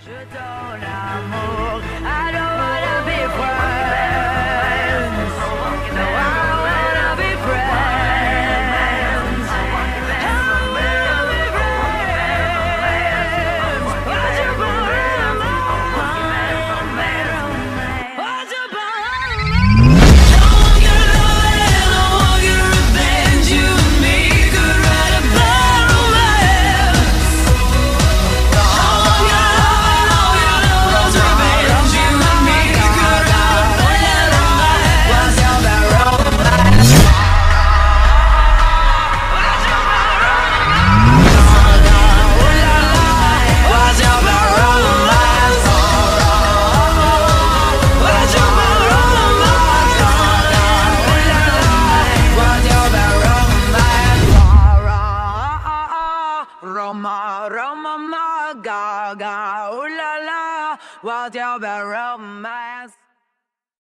Je donne l'amour, I don't wanna be friends. No, I wanna be friends. I wanna be friends. What you want? What you want? I want your love, I want your revenge. You and me could write a bad romance. Roma, Roma, ma, ga, ga, ooh la la, what's your bad romance?